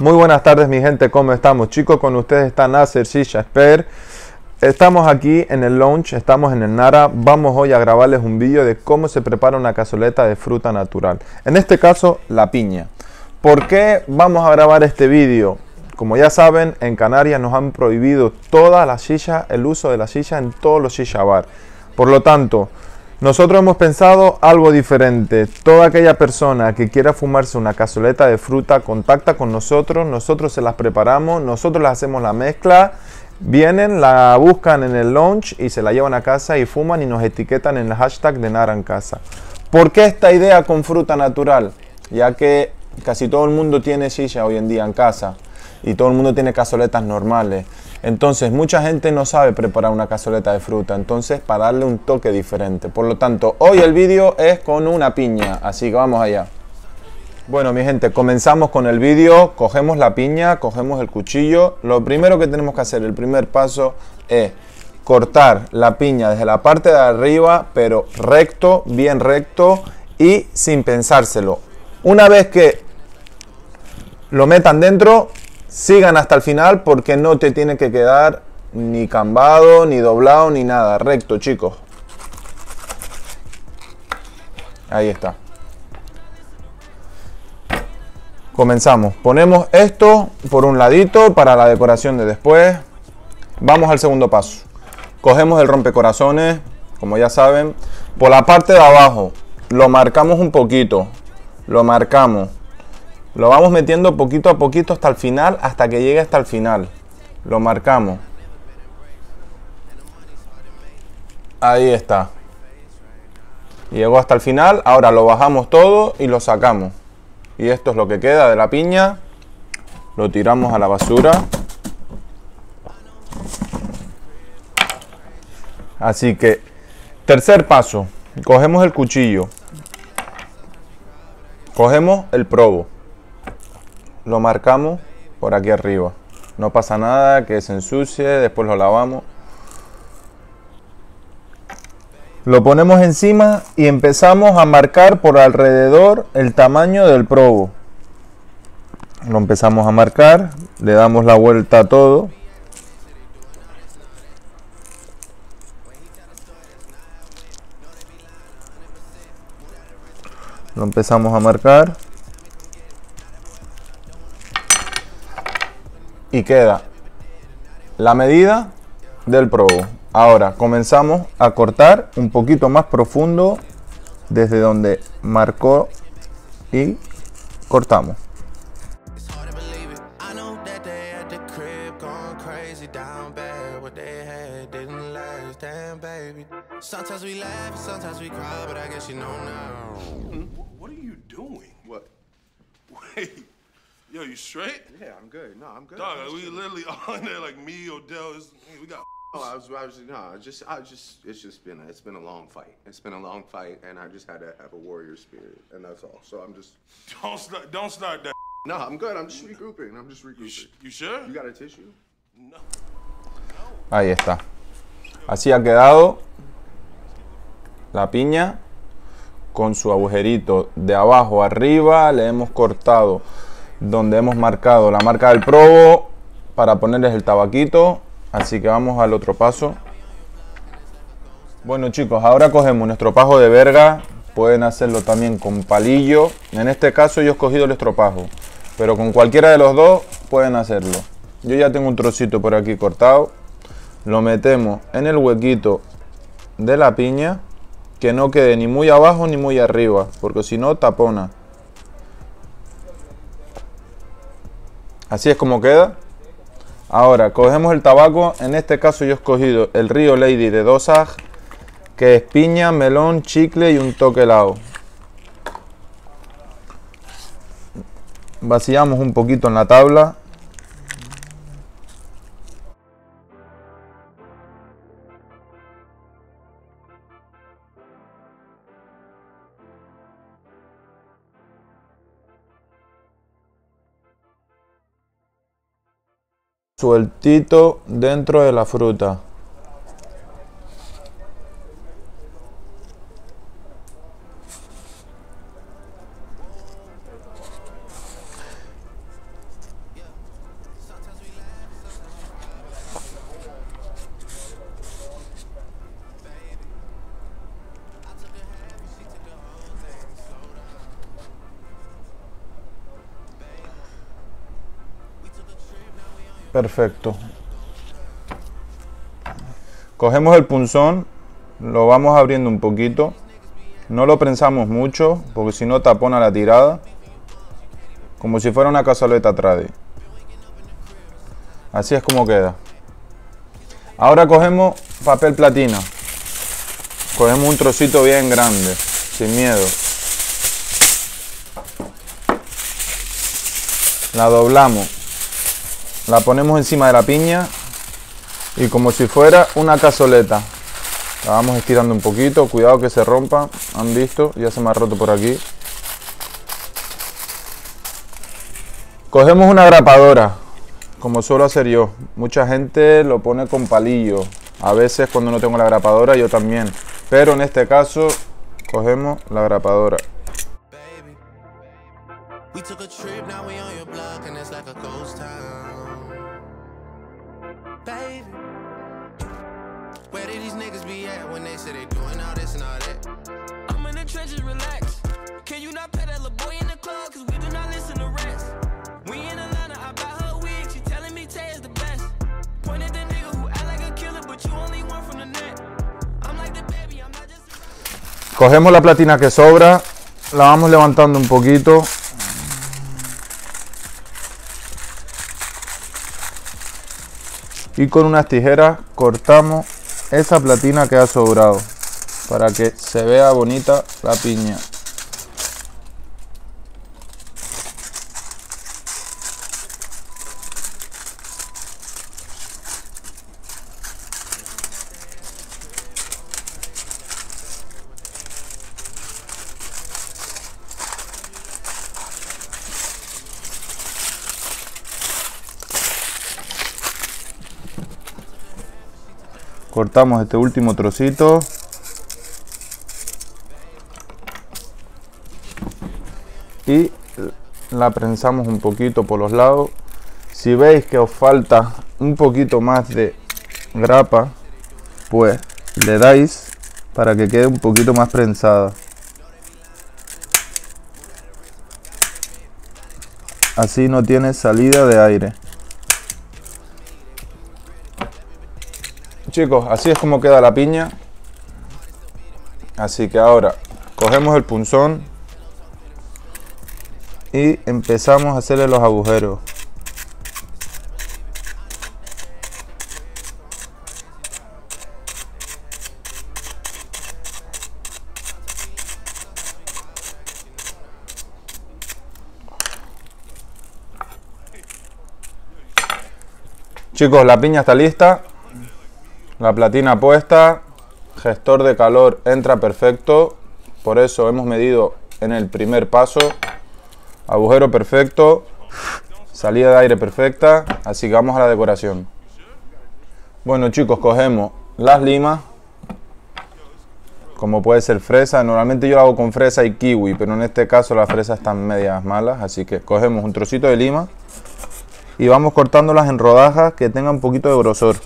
Muy buenas tardes mi gente, ¿cómo estamos? Chicos, con ustedes está Nasser Shisha Expert. Estamos aquí en el launch, estamos en el Nara. Vamos hoy a grabarles un vídeo de cómo se prepara una cazoleta de fruta natural. En este caso, la piña. ¿Por qué vamos a grabar este vídeo? Como ya saben, en Canarias nos han prohibido toda la shisha, el uso de la shisha en todos los shisha bar. Por lo tanto, nosotros hemos pensado algo diferente. Toda aquella persona que quiera fumarse una cazoleta de fruta, contacta con nosotros. Nosotros se las preparamos, nosotros les hacemos la mezcla. Vienen, la buscan en el launch y se la llevan a casa y fuman y nos etiquetan en el hashtag de Nara en casa. ¿Por qué esta idea con fruta natural? Ya que casi todo el mundo tiene shisha hoy en día en casa y todo el mundo tiene cazoletas normales. Entonces mucha gente no sabe preparar una cazoleta de fruta, entonces para darle un toque diferente. Por lo tanto, hoy el vídeo es con una piña, así que vamos allá. Bueno mi gente, comenzamos con el vídeo. Cogemos la piña, cogemos el cuchillo. Lo primero que tenemos que hacer, el primer paso, es cortar la piña desde la parte de arriba, pero recto, bien recto y sin pensárselo. Una vez que lo metan dentro, sigan hasta el final porque no te tiene que quedar ni cambado, ni doblado, ni nada. Recto, chicos. Ahí está. Comenzamos. Ponemos esto por un ladito para la decoración de después. Vamos al segundo paso. Cogemos el rompecorazones, como ya saben. Por la parte de abajo lo marcamos un poquito. Lo marcamos. Lo vamos metiendo poquito a poquito hasta el final, hasta que llegue hasta el final. Lo marcamos. Ahí está. Llegó hasta el final. Ahora lo bajamos todo y lo sacamos. Y esto es lo que queda de la piña. Lo tiramos a la basura. Así que, tercer paso. Cogemos el cuchillo. Cogemos el probo. Lo marcamos por aquí arriba. No pasa nada, que se ensucie, después lo lavamos. Lo ponemos encima y empezamos a marcar por alrededor el tamaño del probo. Lo empezamos a marcar, le damos la vuelta a todo. Lo empezamos a marcar. Y queda la medida del probo. Ahora comenzamos a cortar un poquito más profundo desde donde marcó y cortamos. Yo, you straight? Yeah, I'm good. No, I'm good. Dog, we literally on there like me, Odell. We got. It's been a long fight. It's been a long fight, and I just had to have a warrior spirit, and that's all. So I'm just. Don't start that. No, I'm good. I'm just regrouping. You sure? You got a tissue? No. Ahí está. Así ha quedado la piña con su agujerito de abajo arriba. Le hemos cortado donde hemos marcado la marca del probo para ponerles el tabaquito. Así que vamos al otro paso. Bueno chicos, ahora cogemos nuestro estropajo de verga. Pueden hacerlo también con palillo. En este caso yo he escogido el estropajo, pero con cualquiera de los dos pueden hacerlo. Yo ya tengo un trocito por aquí cortado. Lo metemos en el huequito de la piña, que no quede ni muy abajo ni muy arriba, porque si no tapona. Así es como queda. Ahora cogemos el tabaco. En este caso yo he escogido el Rio Lady de Dosag, que es piña, melón, chicle y un toque helado. Vaciamos un poquito en la tabla. Sueltito dentro de la fruta. Perfecto. Cogemos el punzón, lo vamos abriendo un poquito. No lo prensamos mucho, porque si no tapona la tirada. Como si fuera una cazoleta trade. Así es como queda. Ahora cogemos papel platina. Cogemos un trocito bien grande, sin miedo. La doblamos. La ponemos encima de la piña. Y como si fuera una cazoleta. La vamos estirando un poquito. Cuidado que se rompa. Han visto, ya se me ha roto por aquí. Cogemos una grapadora, como suelo hacer yo. Mucha gente lo pone con palillo. A veces cuando no tengo la grapadora yo también. Pero en este caso cogemos la grapadora. Cogemos la platina que sobra, la vamos levantando un poquito. Y con unas tijeras cortamos esa platina que ha sobrado para que se vea bonita la piña. Cortamos este último trocito. Y la prensamos un poquito por los lados. Si veis que os falta un poquito más de grapa, pues le dais para que quede un poquito más prensada. Así no tiene salida de aire. Chicos, así es como queda la piña. Así que ahora cogemos el punzón y empezamos a hacerle los agujeros. Chicos, la piña está lista. La platina puesta, gestor de calor entra perfecto, por eso hemos medido en el primer paso, agujero perfecto, salida de aire perfecta, así que vamos a la decoración. Bueno chicos, cogemos las limas, como puede ser fresa, normalmente yo lo hago con fresa y kiwi, pero en este caso las fresas están medias malas, así que cogemos un trocito de lima y vamos cortándolas en rodajas que tengan un poquito de grosor.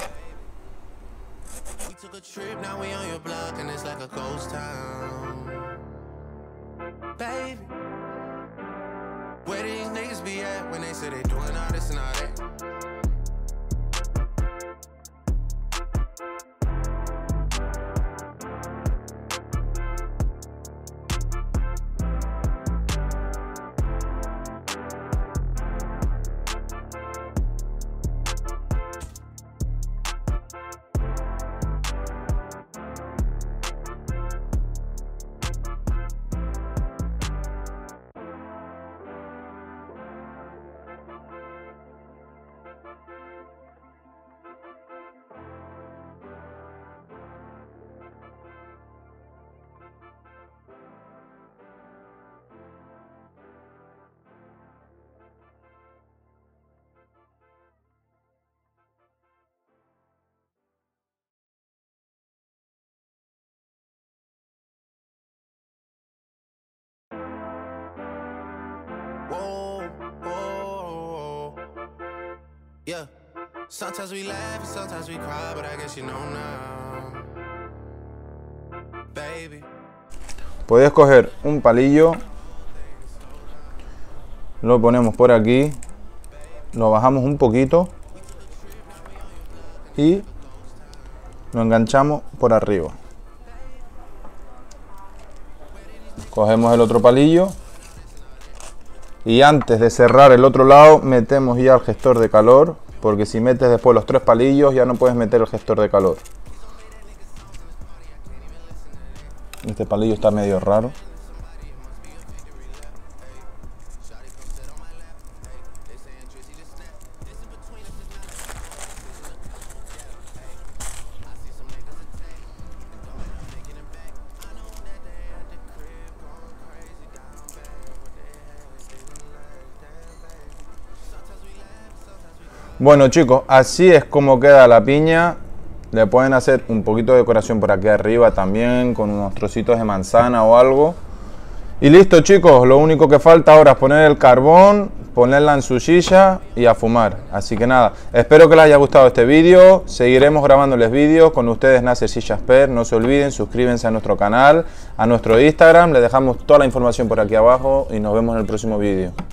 Yeah, sometimes we laugh and sometimes we cry, but I guess you know now, baby. Podéis coger un palillo, lo ponemos por aquí, lo bajamos un poquito y lo enganchamos por arriba. Cogemos el otro palillo y antes de cerrar el otro lado metemos ya el gestor de calor, porque si metes después los 3 palillos ya no puedes meter el gestor de calor. Este palillo está medio raro. Bueno chicos, así es como queda la piña. Le pueden hacer un poquito de decoración por aquí arriba también, con unos trocitos de manzana o algo. Y listo chicos, lo único que falta ahora es poner el carbón, ponerla en su silla y a fumar. Así que nada, espero que les haya gustado este vídeo. Seguiremos grabándoles vídeos con ustedes, Nasser Shisha Expert. No se olviden, suscríbanse a nuestro canal, a nuestro Instagram. Les dejamos toda la información por aquí abajo y nos vemos en el próximo vídeo.